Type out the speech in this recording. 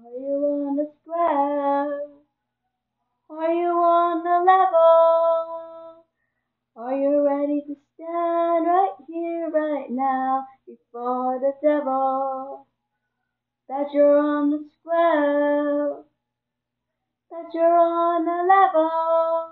Are you on the square? Are you on the level? Are you ready to stand right here, right now, before the devil? That you're on the square, that you're on the level.